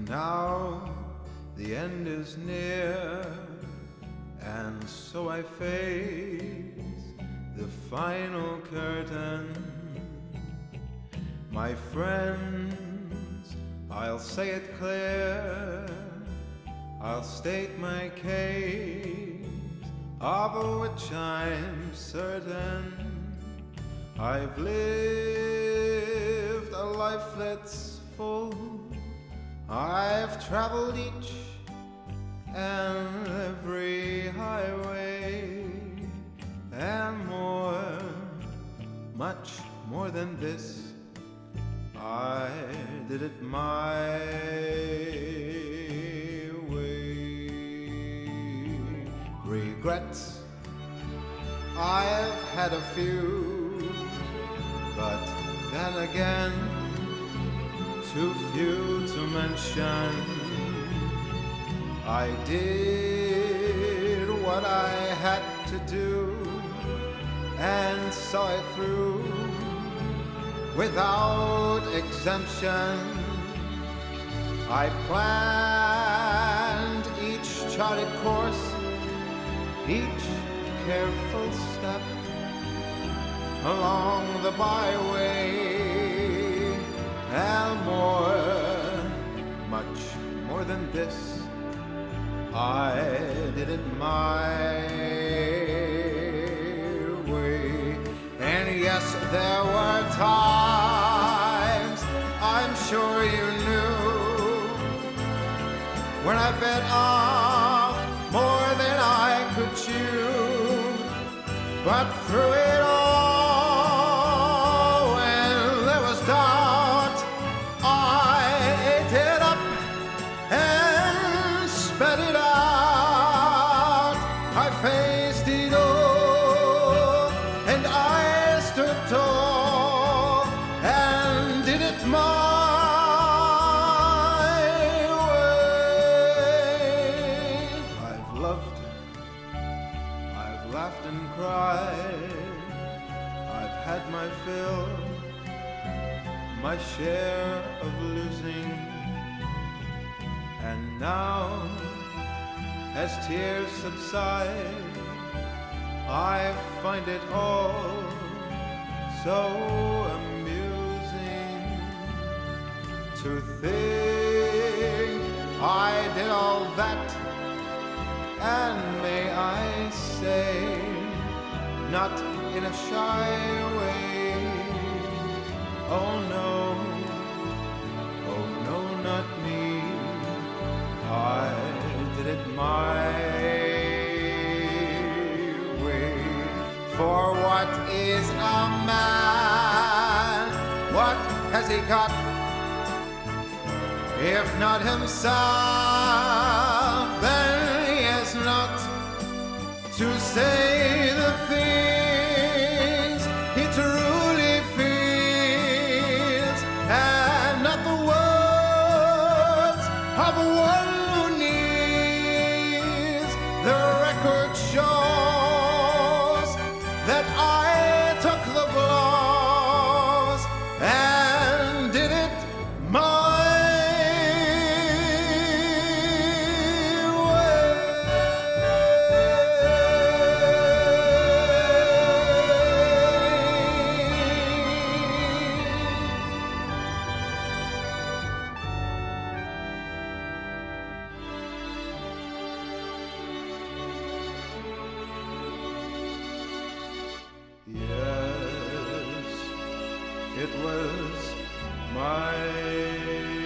Now the end is near, and so I face the final curtain. My friends, I'll say it clear, I'll state my case, of which I'm certain. I've lived a life that's full, I've traveled each and every highway, and more, much more than this, I did it my way. Regrets, I've had a few, but then again, too few to mention. I did what I had to do and saw it through without exemption. I planned each charted course, each careful step along the byway, and more, much more than this, I did it my way. And yes, there were times, I'm sure you knew, when I bit off more than I could chew. But through it all, when there was doubt, I ate it up and spat it out. I faced it all, and I stood tall and did it my way. I've loved, I've laughed and cried, I've had my fill, my share of losing, and now, as tears subside, I find it all so amusing to think I did all that, and may I say, not in a shy way. Oh no, not me. I did it my way. For what is a man? What has he got, if not himself? Then he has not to say the things he truly feels, and not the words of one who needs. The record shows that I took the blows and did it my Yes, it was my